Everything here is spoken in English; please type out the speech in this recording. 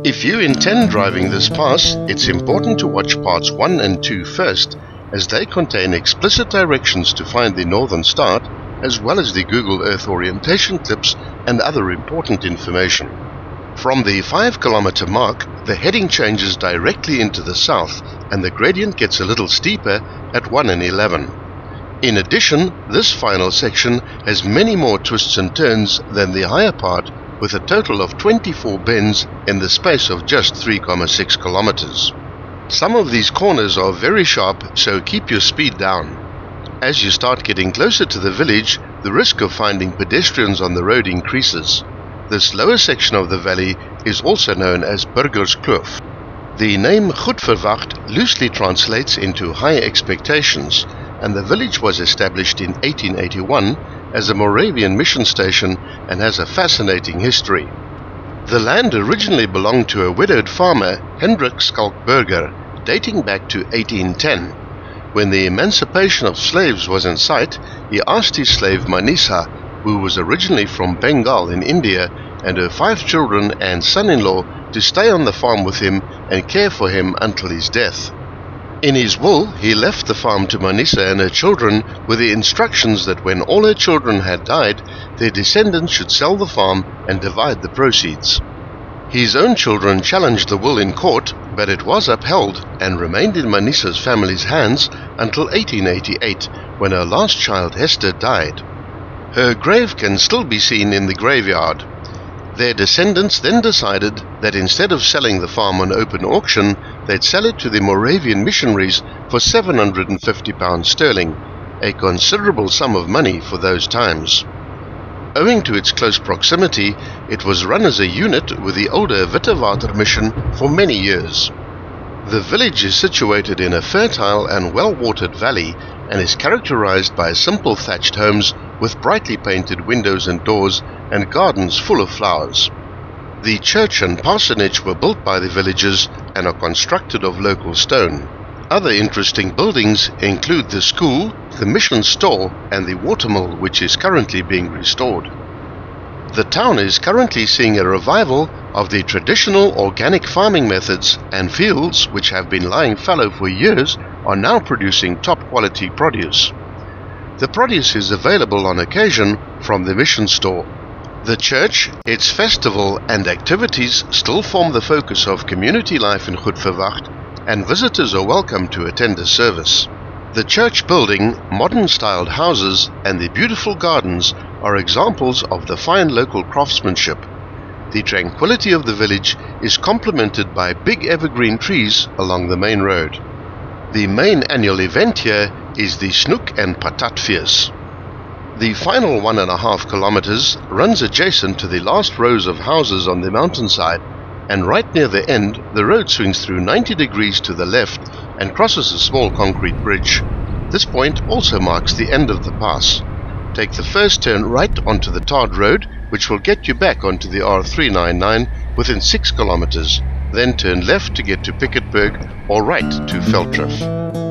If you intend driving this pass, it's important to watch parts 1 and 2 first, as they contain explicit directions to find the northern start, as well as the Google Earth orientation clips and other important information. From the 5-kilometer mark, the heading changes directly into the south, and the gradient gets a little steeper at 1 and 11. In addition, this final section has many more twists and turns than the higher part, with a total of 24 bends in the space of just 3,6 kilometers. Some of these corners are very sharp, so keep your speed down. As you start getting closer to the village, the risk of finding pedestrians on the road increases. This lower section of the valley is also known as Burgerskloof. The name Goed Verwacht loosely translates into high expectations, and the village was established in 1881 as a Moravian mission station and has a fascinating history. The land originally belonged to a widowed farmer, Hendrik Skalkberger, dating back to 1810. When the emancipation of slaves was in sight, he asked his slave Manisa, who was originally from Bengal in India, and her 5 children and son-in-law to stay on the farm with him and care for him until his death. In his will, he left the farm to Manisa and her children with the instructions that when all her children had died, their descendants should sell the farm and divide the proceeds. His own children challenged the will in court, but it was upheld and remained in Manisa's family's hands until 1888, when her last child Hester died. Her grave can still be seen in the graveyard. Their descendants then decided that instead of selling the farm on open auction, they'd sell it to the Moravian missionaries for £750 sterling, a considerable sum of money for those times. Owing to its close proximity, it was run as a unit with the older Wittewater mission for many years. The village is situated in a fertile and well-watered valley and is characterized by simple thatched homes with brightly painted windows and doors and gardens full of flowers. The church and parsonage were built by the villagers and are constructed of local stone. Other interesting buildings include the school, the mission store, and the watermill, which is currently being restored. The town is currently seeing a revival of the traditional organic farming methods, and fields, which have been lying fallow for years, are now producing top-quality produce. The produce is available on occasion from the mission store. The church, its festival and activities still form the focus of community life in Goed Verwacht, and visitors are welcome to attend a service. The church building, modern-styled houses, and the beautiful gardens are examples of the fine local craftsmanship. The tranquility of the village is complemented by big evergreen trees along the main road. The main annual event here is the Snoek and Patatfees. The final 1.5 kilometers runs adjacent to the last rows of houses on the mountainside, and right near the end the road swings through 90 degrees to the left and crosses a small concrete bridge. This point also marks the end of the pass. Take the first turn right onto the tarred road, which will get you back onto the R399 within 6 kilometers, then turn left to get to Piketberg or right to Velddrif.